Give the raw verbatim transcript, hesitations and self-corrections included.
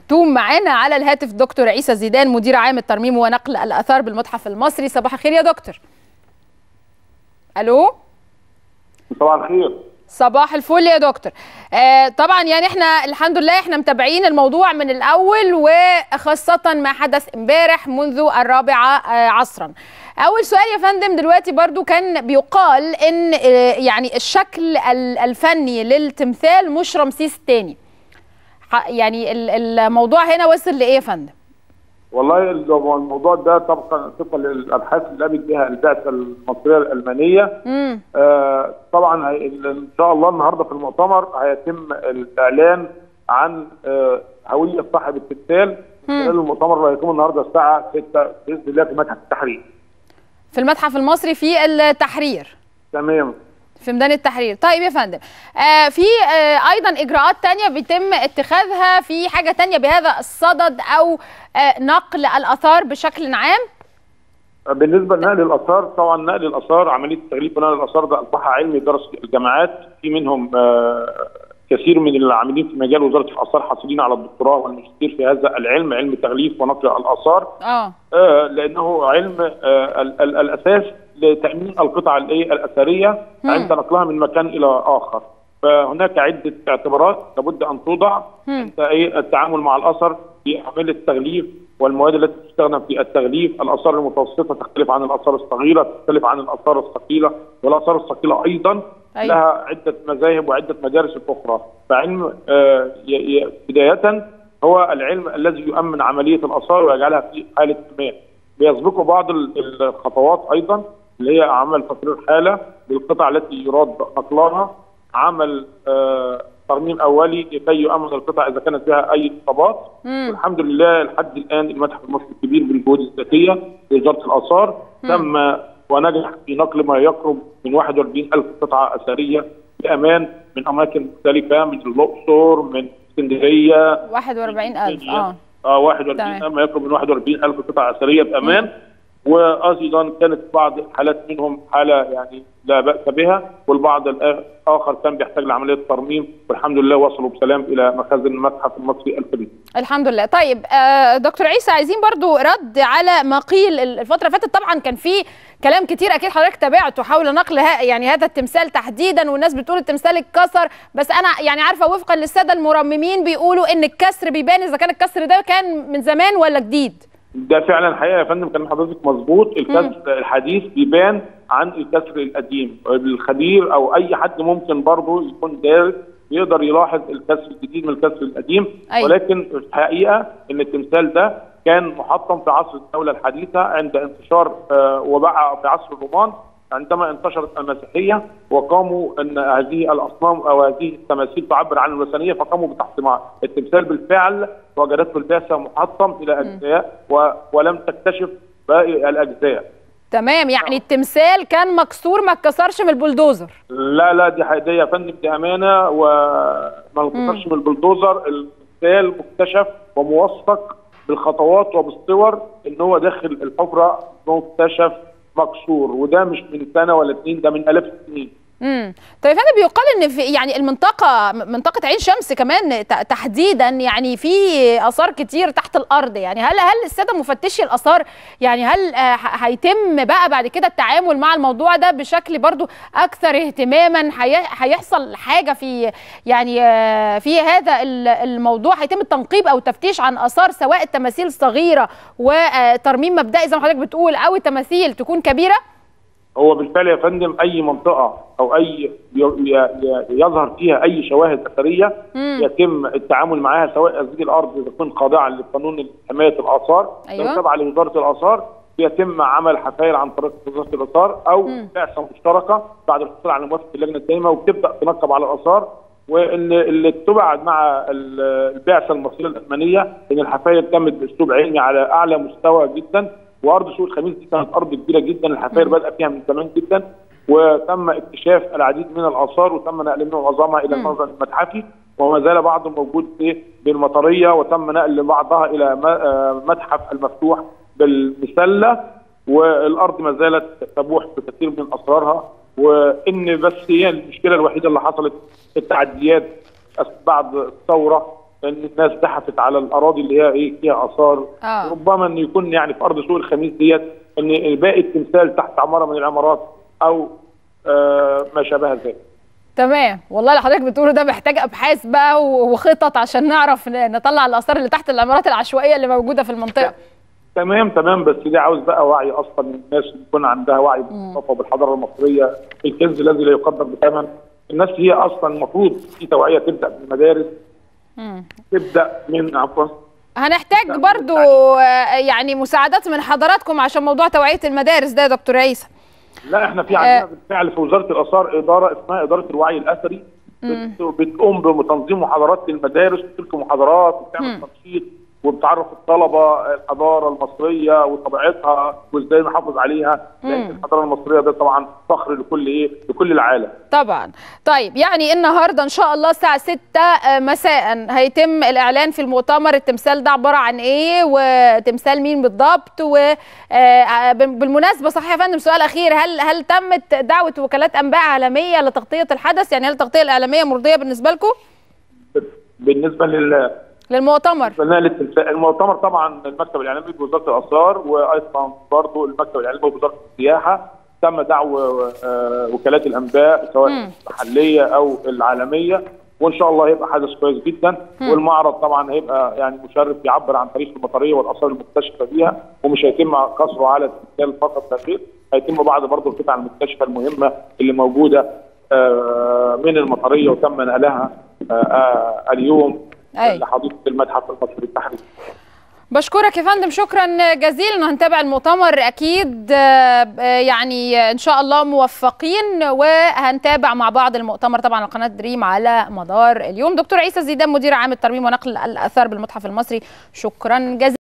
المختوم. معانا على الهاتف دكتور عيسى زيدان، مدير عام الترميم ونقل الآثار بالمتحف المصري. صباح الخير يا دكتور. الو، صباح الخير. صباح الفل يا دكتور. آه طبعا يعني احنا الحمد لله احنا متابعين الموضوع من الاول، وخاصه ما حدث امبارح منذ الرابعه آه عصرا. اول سؤال يا فندم، دلوقتي برضو كان بيقال ان آه يعني الشكل الفني للتمثال مش رمسيس الثاني، يعني الموضوع هنا وصل لايه يا فندم؟ والله الموضوع ده طبقا طبقا للابحاث اللي قامت بها البعثه المصريه الالمانيه. آه طبعا ان شاء الله النهارده في المؤتمر هيتم الاعلان عن آه هويه صاحب التمثال خلال المؤتمر اللي هيكون النهارده الساعه ستة باذن الله في متحف التحرير. في المتحف المصري في التحرير. تمام. في ميدان التحرير. طيب يا فندم، آه في آه ايضا اجراءات تانية بيتم اتخاذها في حاجه تانية بهذا الصدد او آه نقل الاثار بشكل عام؟ بالنسبه لنقل الاثار، طبعا نقل الاثار عمليه تغليف ونقل الاثار ده اصبح علم درس الجامعات، في منهم آه كثير من العاملين في مجال وزاره الاثار حاصلين على الدكتوراه والماجستير في هذا العلم، علم تغليف ونقل الاثار. اه, آه لانه علم آه ال ال الاساس لتامين القطع الاثريه عند نقلها من مكان الى اخر. فهناك عده اعتبارات لابد ان توضع عند التعامل مع الاثر في عمليه التغليف والمواد التي تستخدم في التغليف. الاثار المتوسطه تختلف عن الاثار الصغيره، تختلف عن الاثار الثقيله، والاثار الثقيله ايضا أيوة. لها عده مذاهب وعده مدارس اخرى. فعلم آه بدايه هو العلم الذي يؤمن عمليه الاثار ويجعلها في حاله امان. بيسبقه بعض الخطوات ايضا اللي هي عمل تقرير حاله للقطع التي يراد نقلها، عمل آه ترميم اولي لكي يؤمن القطع اذا كانت فيها اي اصابات. والحمد لله لحد الان المتحف المصري الكبير بالجهود الذاتيه لوزاره الاثار تم ونجح في نقل ما يقرب من واحد وأربعين ألف قطعه اثريه بامان من اماكن مختلفه، من الاقصر، من اسكندريه. واحد وأربعين ألف اه اه واحد وأربعين ما يقرب من واحد وأربعين ألف قطعه اثريه بامان. مم. وايضا كانت بعض الحالات منهم حاله يعني لا باس بها، والبعض الاخر كان بيحتاج لعمليه ترميم، والحمد لله وصلوا بسلام الى مخازن المتحف المصري الكبير. الحمد لله. طيب دكتور عيسى، عايزين برضو رد على ما قيل الفتره اللي فاتت. طبعا كان في كلام كتير اكيد حضرتك تابعته حول نقل يعني هذا التمثال تحديدا، والناس بتقول التمثال اتكسر، بس انا يعني عارفه وفقا للساده المرممين بيقولوا ان الكسر بيبان اذا كان الكسر ده كان من زمان ولا جديد. ده فعلا حقيقه يا فندم، كان حضرتك مظبوط. الكسر الحديث بيبان عن الكسر القديم. الخبير او اي حد ممكن برضه يكون دارس يقدر يلاحظ الكسر الجديد من الكسر القديم. أيوة. ولكن الحقيقه ان التمثال ده كان محطم في عصر الدوله الحديثه عند انتشار آه وباع في عصر الرومان، عندما انتشرت المسيحيه وقاموا ان هذه الاصنام او هذه التماثيل تعبر عن الوثنيه، فقاموا بتحطيمها. التمثال بالفعل وجدته البعثه محطم الى اجزاء و... ولم تكتشف باقي الاجزاء. تمام، يعني التمثال كان مكسور ما اتكسرش من البلدوزر. لا لا دي حقيقه يا فندم، دي امانه وما اتكسرش من البلدوزر. التمثال مكتشف وموثق بالخطوات وبالصور ان هو داخل الحفره مكتشف مكسور، وده مش من سنه ولا اتنين، ده من الاف السنين. امم طيب هذا بيقال ان في يعني المنطقه منطقه عين شمس كمان تحديدا يعني في اثار كتير تحت الارض، يعني هل هل الساده مفتشي الاثار يعني هل هيتم بقى بعد كده التعامل مع الموضوع ده بشكل برضو اكثر اهتماما؟ هيحصل حاجه في يعني في هذا الموضوع، هيتم التنقيب او التفتيش عن اثار سواء التماثيل صغيره وترميم مبدئي زي ما حضرتك بتقول او التماثيل تكون كبيره؟ هو بالفعل يا فندم اي منطقه او اي يظهر فيها اي شواهد اثريه مم. يتم التعامل معها، سواء هذه الارض تكون خاضعه لقانون حمايه الاثار أيوة. تابعه لوزاره الاثار، يتم عمل حفاير عن طريق وزاره الاثار او بعثه مشتركه بعد الحصول على موافقه اللجنه الدائمه، وبتبدا تنقب على الاثار. واللي اتبع مع البعثه المصريه الالمانيه ان الحفاير تمت باسلوب علمي على اعلى مستوى جدا. وارض سوق الخميس دي كانت ارض كبيره جدا، الحفاير بدأ فيها من زمان جدا، وتم اكتشاف العديد من الاثار وتم نقل منهم معظمها الى المخزن المتحفي، وما زال بعضه موجود في بالمطريه، وتم نقل بعضها الى متحف المفتوح بالمسله، والارض ما زالت تبوح بكثير من اسرارها. وان بس هي المشكله الوحيده اللي حصلت التعديات بعد الثوره ان الناس بحثت على الاراضي اللي هي ايه فيها اثار. آه. ربما ان يكون يعني في ارض سوق الخميس ديت ان باقي التمثال تحت عماره من العمارات او آه ما شابه ذلك. تمام، والله اللي حضرتك بتقوله ده محتاج ابحاث بقى وخطط عشان نعرف نطلع الاثار اللي تحت العمارات العشوائيه اللي موجوده في المنطقه. تمام تمام، بس دي عاوز بقى وعي اصلا من الناس يكون عندها وعي بالثقافه وبالحضاره المصريه، الكنز الذي لا يقدر بثمن. الناس هي اصلا المفروض في توعيه تبدا من المدارس، مم. تبدا من عفوا هنحتاج برضو يعني مساعدات من حضراتكم عشان موضوع توعيه المدارس ده يا دكتور عيسى. لا احنا في عندنا بالفعل في وزاره الاثار اداره اسمها اداره الوعي الاثري، بتقوم بتنظيم محاضرات للمدارس، بتلقي محاضرات وبتعمل تنشيط وبتعرف الطلبه الحضاره المصريه وطبيعتها وازاي نحافظ عليها، لان الحضاره المصريه ده طبعا فخر لكل ايه لكل العالم. طبعا. طيب يعني النهارده ان شاء الله الساعه ستة مساء هيتم الاعلان في المؤتمر التمثال ده عباره عن ايه وتمثال مين بالضبط. وبالمناسبه صحيح يا فندم سؤال اخير، هل هل تمت دعوه وكالات انباء عالميه لتغطيه الحدث؟ يعني هل التغطيه الاعلاميه مرضيه بالنسبه لكم؟ بالنسبه لل للمؤتمر المؤتمر طبعا المكتب الاعلامي بوزاره الاثار وايضا برضه المكتب الاعلامي بوزاره السياحه تم دعوه وكالات الانباء سواء المحليه او العالميه، وان شاء الله هيبقى حدث كويس جدا. مم. والمعرض طبعا هيبقى يعني مشرف يعبر عن تاريخ المطريه والاثار المكتشفه فيها، ومش هيتم قصره على التمثال فقط لا غير، هيتم بعض برضه القطع المكتشفه المهمه اللي موجوده من المطريه وتم نقلها اليوم لحديقه المتحف المصري التحرير. بشكرك يا فندم شكرا جزيلا، هنتابع المؤتمر اكيد يعني ان شاء الله موفقين، وهنتابع مع بعض المؤتمر طبعا على قناه دريم على مدار اليوم. دكتور عيسى زيدان مدير عام الترميم ونقل الاثار بالمتحف المصري، شكرا جزيلا.